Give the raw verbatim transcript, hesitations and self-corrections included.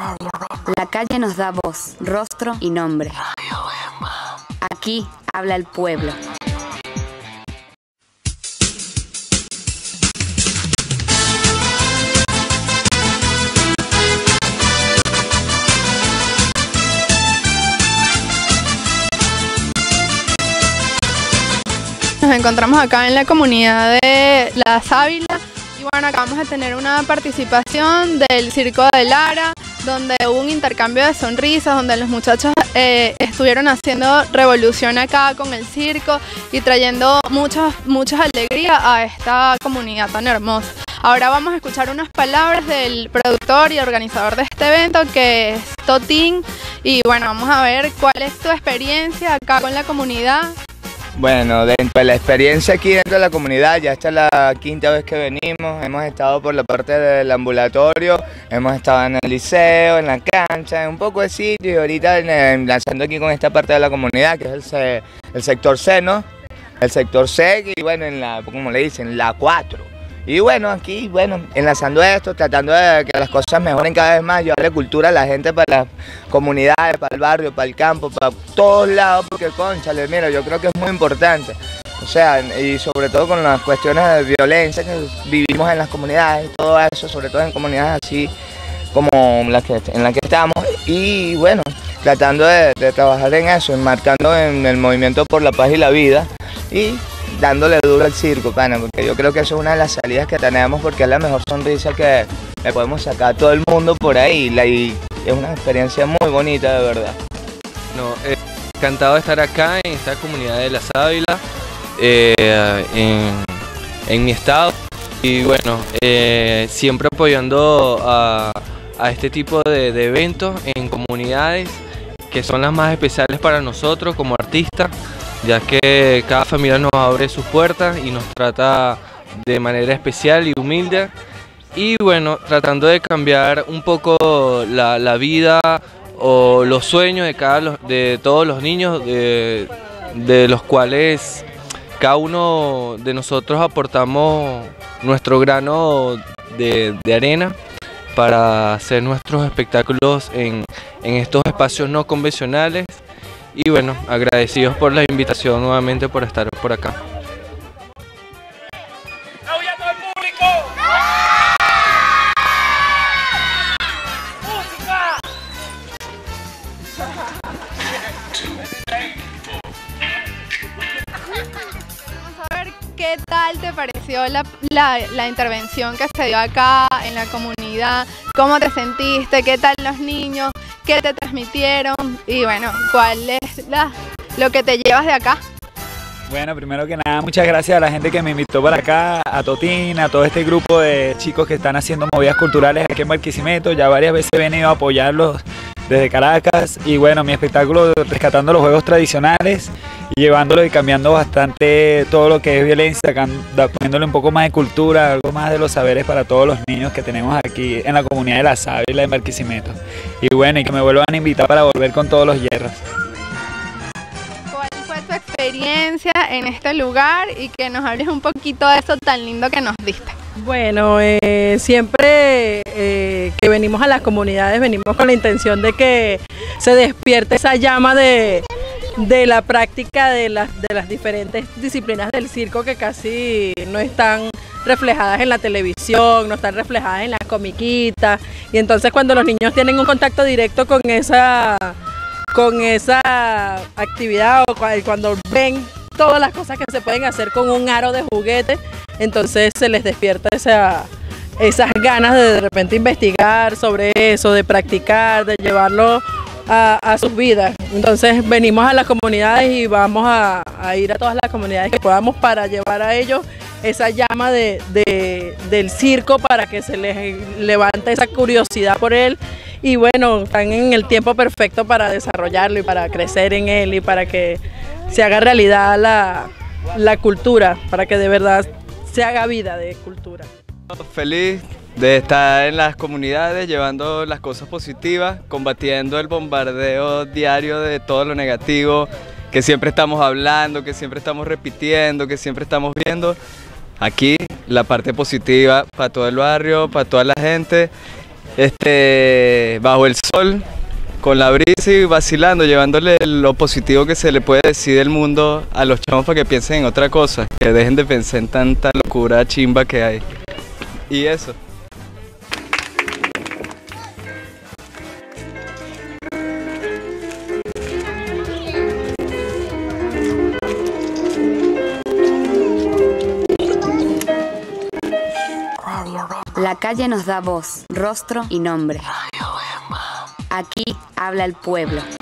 La calle nos da voz, rostro y nombre. Aquí habla el pueblo. Nos encontramos acá en la comunidad de La Sábila y bueno, acabamos de tener una participación del Circo de Lara, donde hubo un intercambio de sonrisas, donde los muchachos eh, estuvieron haciendo revolución acá con el circo y trayendo muchas, muchas alegrías a esta comunidad tan hermosa. Ahora vamos a escuchar unas palabras del productor y organizador de este evento, que es Totín, y bueno, vamos a ver cuál es tu experiencia acá con la comunidad. Bueno, dentro de la experiencia aquí dentro de la comunidad, ya esta es la quinta vez que venimos, hemos estado por la parte del ambulatorio, hemos estado en el liceo, en la cancha, en un poco de sitio y ahorita en, en, lanzando aquí con esta parte de la comunidad, que es el, C, el sector C, ¿no? El sector C y bueno, en la, como le dicen, la cuatro. Y bueno, aquí, bueno, enlazando esto, tratando de que las cosas mejoren cada vez más, llevarle cultura a la gente para las comunidades, para el barrio, para el campo, para todos lados, porque cónchale, mira, yo creo que es muy importante. O sea, y sobre todo con las cuestiones de violencia que vivimos en las comunidades, todo eso, sobre todo en comunidades así como las que, en las que estamos. Y bueno, tratando de, de trabajar en eso, enmarcando en el movimiento por la paz y la vida. Y dándole duro al circo, pana, porque yo creo que eso es una de las salidas que tenemos, porque es la mejor sonrisa que le podemos sacar a todo el mundo por ahí, la, y es una experiencia muy bonita, de verdad. No, eh, encantado de estar acá en esta comunidad de La Sábila, eh, en, en mi estado, y bueno, eh, siempre apoyando a, a este tipo de, de eventos en comunidades que son las más especiales para nosotros como artistas, ya que cada familia nos abre sus puertas y nos trata de manera especial y humilde. Y bueno, tratando de cambiar un poco la, la vida o los sueños de, cada, de todos los niños, de, de los cuales cada uno de nosotros aportamos nuestro grano de, de arena para hacer nuestros espectáculos en, en estos espacios no convencionales. Y bueno, agradecidos por la invitación nuevamente por estar por acá. ¡Aullando al público! ¡Música! Vamos a ver qué tal te pareció la, la, la intervención que se dio acá en la comunidad, cómo te sentiste, qué tal los niños, qué te transmitieron y bueno, cuál es la, lo que te llevas de acá. Bueno, primero que nada, muchas gracias a la gente que me invitó para acá, a Totín, a todo este grupo de chicos que están haciendo movidas culturales aquí en Barquisimeto. Ya varias veces he venido a apoyarlos desde Caracas y bueno, mi espectáculo rescatando los juegos tradicionales y llevándolo y cambiando bastante todo lo que es violencia, poniéndole un poco más de cultura, algo más de los saberes para todos los niños que tenemos aquí en la comunidad de La Sábila en Barquisimeto. Y bueno, y que me vuelvan a invitar para volver con todos los hierros. ¿Cuál fue tu experiencia en este lugar y que nos hables un poquito de eso tan lindo que nos diste? Bueno, eh, siempre eh, que venimos a las comunidades venimos con la intención de que se despierte esa llama de, de la práctica de las, de las diferentes disciplinas del circo que casi no están reflejadas en la televisión, no están reflejadas en las comiquitas, y entonces cuando los niños tienen un contacto directo con esa, con esa actividad o cuando ven todas las cosas que se pueden hacer con un aro de juguete, entonces se les despierta esa, esas ganas de de repente investigar sobre eso, de practicar, de llevarlo a, a sus vidas. Entonces venimos a las comunidades y vamos a, a ir a todas las comunidades que podamos para llevar a ellos esa llama de, de, del circo, para que se les levante esa curiosidad por él. Y bueno, están en el tiempo perfecto para desarrollarlo y para crecer en él y para que se haga realidad la, la cultura, para que de verdad se haga vida de cultura. Feliz de estar en las comunidades llevando las cosas positivas, combatiendo el bombardeo diario de todo lo negativo que siempre estamos hablando, que siempre estamos repitiendo, que siempre estamos viendo. Aquí la parte positiva para todo el barrio, para toda la gente. este, bajo el sol, con la brisa y vacilando, llevándole lo positivo que se le puede decir del mundo a los chamos para que piensen en otra cosa, que dejen de pensar en tanta locura chimba que hay. Y eso. La calle nos da voz, rostro y nombre. Aquí habla el pueblo.